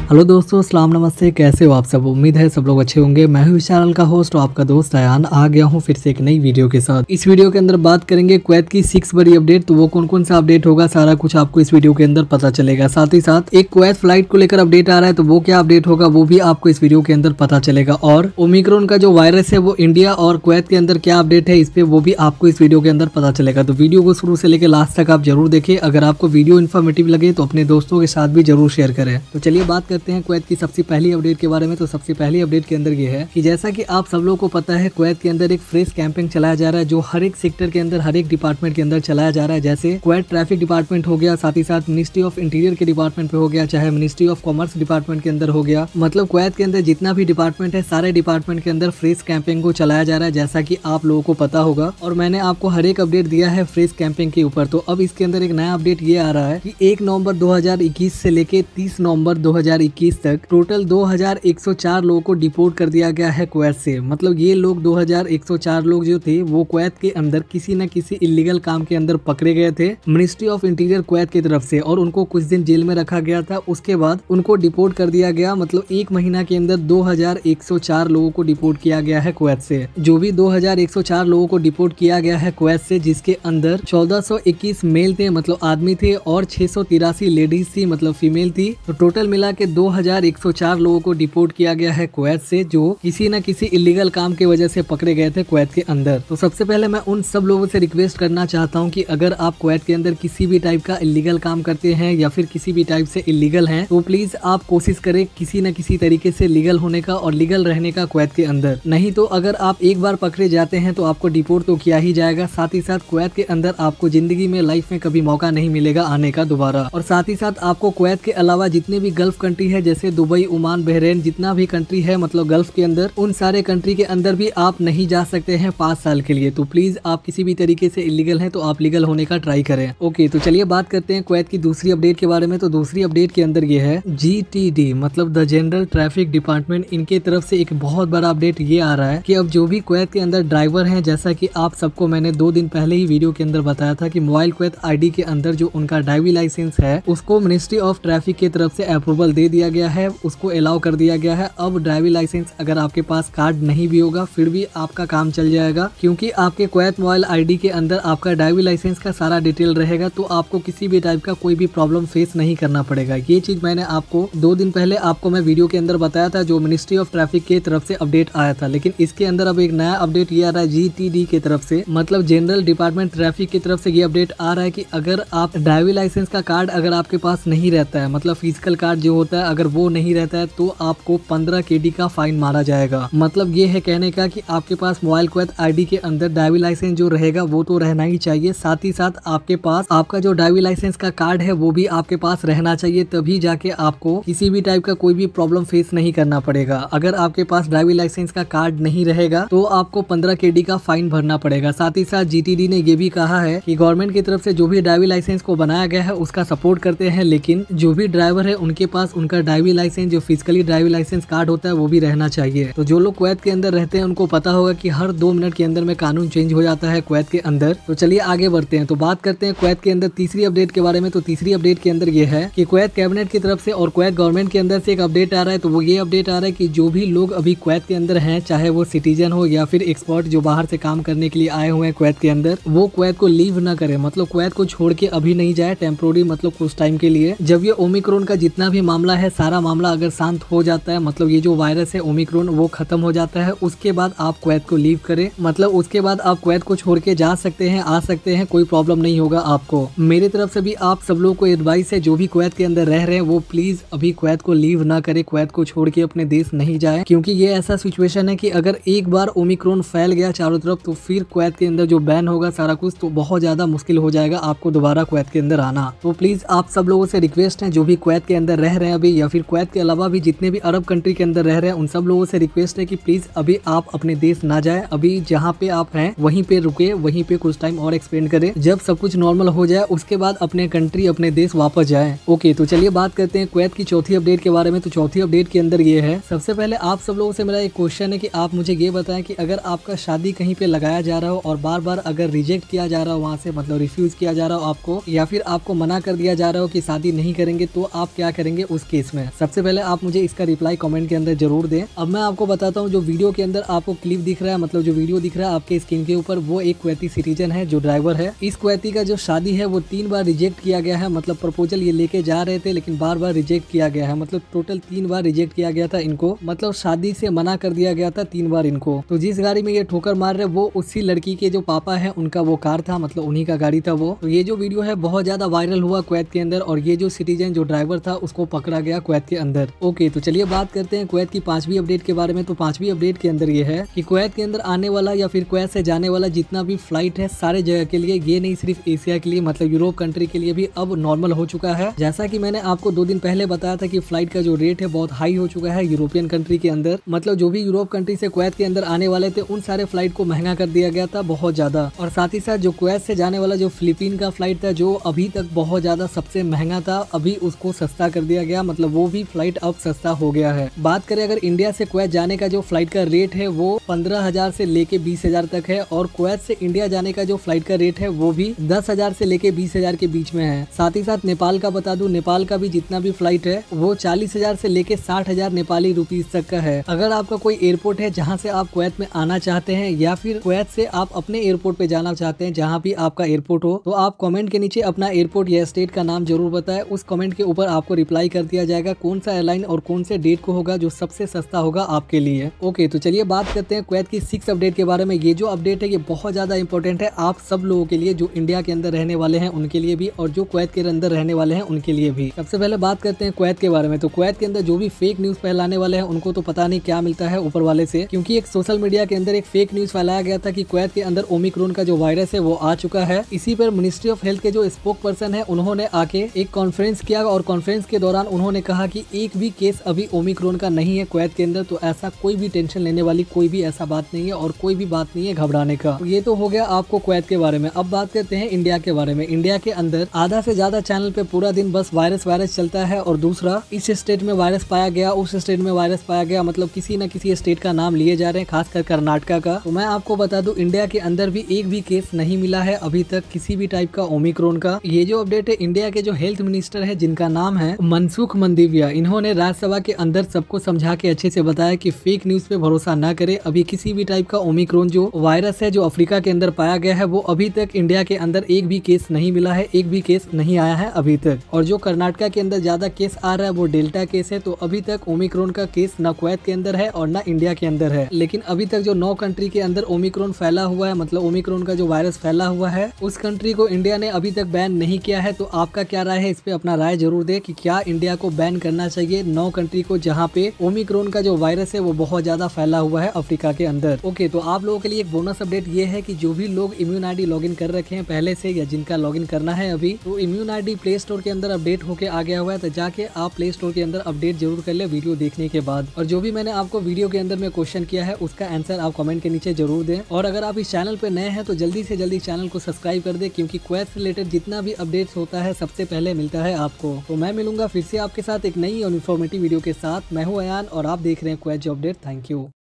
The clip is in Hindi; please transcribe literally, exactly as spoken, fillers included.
हेलो दोस्तों, अस्सलाम नमस्ते। कैसे हो आप सब? उम्मीद है सब लोग अच्छे होंगे। मैं हूं इस चैनल का होस्ट और आपका दोस्त अयान आ गया हूं फिर से एक नई वीडियो के साथ। इस वीडियो के अंदर बात करेंगे कुवैत की सिक्स बड़ी अपडेट। तो वो कौन कौन सा अपडेट होगा, सारा कुछ आपको इस वीडियो के अंदर पता चलेगा। साथ ही साथ एक कुवैत फ्लाइट को लेकर अपडेट आ रहा है, तो वो क्या अपडेट होगा वो भी आपको इस वीडियो के अंदर पता चलेगा। और ओमिक्रॉन का जो वायरस है वो इंडिया और कुवैत के अंदर क्या अपडेट है, इस पे वो भी आपको इस वीडियो के अंदर पता चलेगा। तो वीडियो को शुरू से लेकर लास्ट तक आप जरूर देखें। अगर आपको वीडियो इन्फॉर्मेटिव लगे तो अपने दोस्तों के साथ भी जरूर शेयर करें। तो चलिए बात करते हैं कुवैत की सबसे पहली अपडेट के बारे में। तो सबसे पहली अपडेट के अंदर ये है कि जैसा कि आप सब लोगों को पता है, कुवैत के अंदर एक फ्रेश कैंपेन चलाया जा रहा है, जो हर एक सेक्टर के अंदर, हर एक डिपार्टमेंट के अंदर चलाया जा रहा है। जैसे कुवैत ट्रैफिक डिपार्टमेंट हो गया, साथ ही साथ मिनिस्ट्री ऑफ इंटीरियर के डिपार्टमेंट पे हो गया, चाहे मिनिस्ट्री ऑफ कॉमर्स डिपार्टमेंट के अंदर हो गया। मतलब कुवैत के अंदर जितना भी डिपार्टमेंट है, सारे डिपार्टमेंट के अंदर फ्रेश कैंपेन को चलाया जा रहा है, जैसा की आप लोगों को पता होगा। और मैंने आपको हर एक अपडेट दिया है फ्रेश कैंपेन के ऊपर। तो अब इसके अंदर एक नया अपडेट ये आ रहा है कि एक नवंबर दो हजार इक्कीस से लेके तीस नवंबर दो हजार इक्कीस तक टोटल दो हजार एक सौ चार लोगों को डिपोर्ट कर दिया गया है कुवैत से। मतलब ये लोग दो हजार एक सौ चार लोग जो थे वो कुवैत के अंदर किसी न किसी इलीगल काम के अंदर पकड़े गए थे मिनिस्ट्री ऑफ इंटीरियर कुवैत की तरफ से, और उनको कुछ दिन जेल में रखा गया था। उसके बाद उनको डिपोर्ट कर दिया गया। मतलब एक महीना के अंदर दो हजार एक सौ चार लोगों को डिपोर्ट किया गया है कुवैत से। जो भी दो हजार एक सौ चार लोगों को डिपोर्ट किया गया है कुवैत से, जिसके अंदर चौदह सौ इक्कीस मेल थे मतलब आदमी थे, और छह सौ तिरासी लेडीज थी मतलब फीमेल थी। तो टोटल मिला के दो हजार एक सौ चार लोगों को डिपोर्ट किया गया है कुवैत से, जो किसी न किसी इलीगल काम की वजह से पकड़े गए थे कुवैत के अंदर। तो सबसे पहले मैं उन सब लोगों से रिक्वेस्ट करना चाहता हूं कि अगर आप कुवैत के अंदर किसी भी टाइप का इलीगल काम करते हैं या फिर किसी भी टाइप से इलीगल हैं, तो प्लीज आप कोशिश करें किसी न किसी तरीके से लीगल होने का और लीगल रहने का कुवैत के अंदर। नहीं तो अगर आप एक बार पकड़े जाते हैं तो आपको डिपोर्ट तो किया ही जाएगा। साथ ही साथ कुवैत के अंदर आपको जिंदगी में, लाइफ में कभी मौका नहीं मिलेगा आने का दोबारा। और साथ ही साथ आपको कुवैत के अलावा जितने भी गल्फ कंट्री है, जैसे दुबई, ओमान, बहरीन, जितना भी कंट्री है मतलब गल्फ के अंदर, उन सारे कंट्री के अंदर भी आप नहीं जा सकते हैं पाँच साल के लिए। तो प्लीज आप किसी भी तरीके से इलीगल हैं तो आप लीगल होने का ट्राई करें। ओके, तो चलिए बात करते हैं कुवैत की दूसरी अपडेट के बारे में। तो दूसरी अपडेट के अंदर ये है जी टी डी मतलब द जनरल ट्रैफिक डिपार्टमेंट, इनके तरफ से एक बहुत बड़ा अपडेट ये आ रहा है कि अब जो भी कुवैत के अंदर ड्राइवर हैं, जैसा कि आप सबको मैंने दो दिन पहले ही वीडियो के अंदर बताया था कि मोबाइल कुवैत आईडी के अंदर जो उनका ड्राइविंग लाइसेंस है उसको मिनिस्ट्री ऑफ ट्रैफिक की तरफ से अप्रूवल दे दिया गया है, उसको अलाउ कर दिया गया है। अब ड्राइविंग लाइसेंस अगर आपके पास कार्ड नहीं भी होगा फिर भी आपका काम चल जाएगा, क्योंकि आपके कुवैत मोबाइल आईडी के अंदर आपका ड्राइविंग लाइसेंस का सारा डिटेल रहेगा। तो आपको किसी भी टाइप का कोई भी प्रॉब्लम फेस नहीं करना पड़ेगा। ये चीज मैंने आपको दो दिन पहले आपको मैं वीडियो के अंदर बताया था, जो मिनिस्ट्री ऑफ ट्रैफिक के तरफ से अपडेट आया था। लेकिन इसके अंदर अब एक नया अपडेट ये आ रहा है जी टी डी की तरफ से, मतलब जनरल डिपार्टमेंट ट्रैफिक की तरफ से ये अपडेट आ रहा है कि अगर आप ड्राइविंग लाइसेंस का कार्ड अगर आपके पास नहीं रहता है, मतलब फिजिकल कार्ड जो होता है अगर वो नहीं रहता है, तो आपको पंद्रह के डी का फाइन मारा जाएगा। मतलब ये है कहने का कि आपके पास मोबाइल कुवैत आईडी के अंदर ड्राइविंग लाइसेंस जो रहेगा वो तो रहना ही चाहिए। साथ ही साथ आपके पास आपका जो ड्राइविंग लाइसेंस का कार्ड है वो भी आपके पास रहना चाहिए, तभी जाके आपको किसी भी टाइप का कोई भी प्रॉब्लम फेस नहीं करना पड़ेगा। अगर आपके पास ड्राइविंग लाइसेंस का कार्ड नहीं रहेगा तो आपको पंद्रह के डी का फाइन भरना पड़ेगा। साथ ही साथ जी टी डी ने ये भी कहा है कि गवर्नमेंट की तरफ से जो भी ड्राइविंग लाइसेंस को बनाया गया है उसका सपोर्ट करते हैं, लेकिन जो भी ड्राइवर है उनके पास उनका ड्राइविंग लाइसेंस जो फिजिकली ड्राइविंग लाइसेंस कार्ड होता है वो भी रहना चाहिए। तो जो लोग कुवैत के अंदर रहते हैं उनको पता होगा कि हर दो मिनट के अंदर में कानून चेंज हो जाता है कुवैत के अंदर। तो चलिए आगे बढ़ते हैं। तो बात करते हैं कुवैत के अंदर तीसरी अपडेट के बारे में। तो तीसरी अपडेट के अंदर ये है कि कुवैत कैबिनेट की तरफ से और कुवैत गवर्नमेंट के अंदर से एक अपडेट आ रहा है। तो वो ये अपडेट आ रहा है कि जो भी लोग अभी कुवैत के अंदर हैं, चाहे वो सिटीजन हो या फिर एक्सपर्ट जो बाहर से काम करने के लिए आए हुए हैं कुवैत के अंदर, वो कुवैत को लीव न करे, मतलब कुवैत को छोड़ के अभी नहीं जाए टेम्पोररी, मतलब कुछ टाइम के लिए। जब ये ओमिक्रॉन का जितना भी मामला है, सारा मामला अगर शांत हो जाता है, मतलब ये जो वायरस है ओमिक्रॉन वो खत्म हो जाता है, उसके बाद आप कुवैत को लीव करें। मतलब उसके बाद आप कुवैत को छोड़ के जा सकते हैं, आ सकते हैं, कोई प्रॉब्लम नहीं होगा आपको। मेरी तरफ से भी आप सब लोगों को एडवाइस है, जो भी कुवैत के अंदर रह रहे हैं वो प्लीज अभी कुवैत को लीव ना करे, कुवैत को छोड़ के अपने देश नहीं जाए, क्योंकि ये ऐसा सिचुएशन है कि अगर एक बार ओमिक्रॉन फैल गया चारों तरफ तो फिर कुवैत के अंदर जो बैन होगा सारा कुछ, तो बहुत ज्यादा मुश्किल हो जाएगा आपको दोबारा कुवैत के अंदर आना। तो प्लीज आप सब लोगों से रिक्वेस्ट है, जो भी कुवैत के अंदर रह रहे हैं अभी, या फिर कुवैत के अलावा भी जितने भी अरब कंट्री के अंदर रह रहे हैं, उन सब लोगों से रिक्वेस्ट है कि प्लीज अभी आप अपने देश ना जाए, अभी जहाँ पे आप हैं वहीं पे रुके, वहीं पे कुछ टाइम और एक्सपेंड करें। जब सब कुछ नॉर्मल हो जाए उसके बाद अपने कंट्री, अपने देश वापस जाए। ओके, तो चलिए बात करते हैं कुवैत की चौथी अपडेट के बारे में। तो चौथी अपडेट के अंदर ये है, सबसे पहले आप सब लोगों से मेरा एक क्वेश्चन है कि आप मुझे ये बताएं कि अगर आपका शादी कहीं पे लगाया जा रहा हो और बार बार अगर रिजेक्ट किया जा रहा हो वहाँ से, मतलब रिफ्यूज किया जा रहा हो आपको, या फिर आपको मना कर दिया जा रहा हो कि शादी नहीं करेंगे, तो आप क्या करेंगे उस केस में? सबसे पहले आप मुझे इसका रिप्लाई कमेंट के अंदर जरूर दें। अब मैं आपको बताता हूँ, जो वीडियो के अंदर आपको क्लिप दिख रहा है, मतलब जो वीडियो दिख रहा है आपके स्क्रीन के ऊपर, वो एक कुवैती सिटीजन है जो ड्राइवर है। इस कुवैती का जो शादी है वो तीन बार रिजेक्ट किया गया है। मतलब प्रपोजल ये लेके जा रहे थे लेकिन बार बार रिजेक्ट किया गया है। मतलब टोटल तीन बार रिजेक्ट किया गया था इनको, मतलब शादी से मना कर दिया गया था तीन बार इनको। तो जिस गाड़ी में ये ठोकर मार रहे वो उसी लड़की के जो पापा है उनका वो कार था, मतलब उन्हीं का गाड़ी था वो। तो ये जो वीडियो है बहुत ज्यादा वायरल हुआ कुवैत के अंदर, और ये जो सिटीजन जो ड्राइवर था उसको पकड़ा गया कुवैत के अंदर। ओके, तो चलिए बात करते हैं कुवैत की पांचवी अपडेट के बारे में। तो पांचवी अपडेट के अंदर ये है कि कुवैत के अंदर आने वाला या फिर कुवैत से जाने वाला जितना भी फ्लाइट है सारे जगह के लिए, ये नहीं सिर्फ एशिया के लिए, मतलब यूरोप कंट्री के लिए भी अब नॉर्मल हो चुका है। जैसा कि मैंने आपको दो दिन पहले बताया था कि फ्लाइट का जो रेट है बहुत हाई हो चुका है यूरोपियन कंट्री के अंदर। मतलब जो भी यूरोप कंट्री से कुवैत के अंदर आने वाले थे उन सारे फ्लाइट को महंगा कर दिया गया था बहुत ज्यादा। और साथ ही साथ जो कुवैत से जाने वाला जो फिलीपीन का फ्लाइट था जो अभी तक बहुत ज्यादा सबसे महंगा था, अभी उसको सस्ता कर दिया गया। मतलब वो भी फ्लाइट अब सस्ता हो गया है। बात करें अगर इंडिया से कुवैत जाने का जो फ्लाइट का रेट है वो पंद्रह हजार से लेके बीस हजार तक है, और कुवैत से इंडिया जाने का जो फ्लाइट का रेट है वो भी दस हजार से लेके बीस हजार के बीच में है। साथ ही साथ नेपाल का बता दूं, नेपाल का भी जितना भी फ्लाइट है वो चालीस हजार से लेके साठ हजार नेपाली रुपीज तक का है। अगर आपका कोई एयरपोर्ट है जहाँ से आप कुवैत में आना चाहते हैं, या फिर कुवैत से आप अपने एयरपोर्ट पे जाना चाहते हैं जहाँ भी आपका एयरपोर्ट हो, तो आप कमेंट के नीचे अपना एयरपोर्ट या स्टेट का नाम जरूर बताएं। उस कमेंट के ऊपर आपको रिप्लाई कर दिया जाएगा कौन सा एयरलाइन और कौन से डेट को होगा जो सबसे सस्ता होगा आपके लिए। ओके, तो चलिए बात करते हैं कुवैत की सिक्स अपडेट के बारे में। ये जो अपडेट है ये बहुत ज्यादा इंपॉर्टेंट है आप सब लोगों के लिए, जो इंडिया के अंदर रहने वाले हैं उनके लिए भी, और जो कुवैत के अंदर रहने वाले हैं उनके लिए भी। सबसे पहले बात करते हैं कुवैत के बारे में। तो कुवैत के अंदर जो भी फेक न्यूज फैलाने वाले हैं उनको तो पता नहीं क्या मिलता है ऊपर वाले से, क्योंकि एक सोशल मीडिया के अंदर एक फेक न्यूज फैलाया गया था कि कुवैत के अंदर ओमिक्रॉन का जो वायरस है वो आ चुका है। इसी पर मिनिस्ट्री ऑफ हेल्थ के जो स्पोक पर्सन है उन्होंने आके एक कॉन्फ्रेंस किया, और कॉन्फ्रेंस के दौरान उन्होंने कहा कि एक भी केस अभी ओमिक्रॉन का नहीं है कुवैत के अंदर। तो ऐसा कोई भी टेंशन लेने वाली कोई भी ऐसा बात नहीं है, और कोई भी बात नहीं है घबराने का। ये तो हो गया आपको कुवैत के बारे में। अब बात करते हैं इंडिया के बारे में। इंडिया के अंदर आधा से ज्यादा चैनल पे पूरा दिन बस वायरस वायरस चलता है, और दूसरा इस स्टेट में वायरस पाया गया, उस स्टेट में वायरस पाया गया, मतलब किसी न किसी स्टेट का नाम लिए जा रहे हैं, खासकर कर्नाटका का। तो मैं आपको बता दूं इंडिया के अंदर भी एक भी केस नहीं मिला है अभी तक किसी भी टाइप का ओमिक्रॉन का। ये जो अपडेट है इंडिया के जो हेल्थ मिनिस्टर है जिनका नाम है मनसुख मंडाविया, इन्होंने राज्यसभा के अंदर सबको समझा के अच्छे से बताया कि फेक न्यूज पे भरोसा न करे। अभी किसी भी टाइप का ओमिक्रॉन जो वायरस है जो अफ्रीका के अंदर पाया गया है वो अभी तक इंडिया के अंदर एक भी केस नहीं मिला है, एक भी केस नहीं आया है अभी तक। और जो कर्नाटका के अंदर ज्यादा केस आ रहा है वो डेल्टा केस है। तो अभी तक ओमिक्रॉन का केस न कुवैत के अंदर है और न इंडिया के अंदर है। लेकिन अभी तक जो नौ कंट्री के अंदर ओमिक्रॉन फैला हुआ है, मतलब ओमिक्रॉन का जो वायरस फैला हुआ है, उस कंट्री को इंडिया ने अभी तक बैन नहीं किया है। तो आपका क्या राय है इस पे, अपना राय जरूर दे कि क्या इंडिया को बैन करना चाहिए नौ कंट्री को जहाँ पे ओमिक्रॉन का जो वायरस है वो बहुत ज्यादा फैला हुआ है अफ्रीका के अंदर। ओके, तो आप लोगों के लिए एक बोनस अपडेट ये है कि जो भी लोग इम्यून आईडी लॉगिन कर रखे हैं पहले से, या जिनका लॉगिन करना है अभी, तो इम्यून आईडी प्ले स्टोर के अंदर अपडेट होके आ गया हुआ है। तो जाके आप प्ले स्टोर के अंदर अपडेट जरूर कर ले वीडियो देखने के बाद। और जो भी मैंने आपको वीडियो के अंदर में क्वेश्चन किया है उसका आंसर आप कमेंट के नीचे जरूर दें। और अगर आप इस चैनल पे नए हैं तो जल्दी से जल्दी चैनल को सब्सक्राइब कर दे, क्योंकि कुवैत से रिलेटेड जितना भी अपडेट्स होता है सबसे पहले मिलता है आपको। तो मैं मिलूंगा फिर से आपके साथ एक नई और इन्फॉर्मेटिव वीडियो के साथ। मैं हूं अयान और आप देख रहे हैं Kuwait job update. Thank you.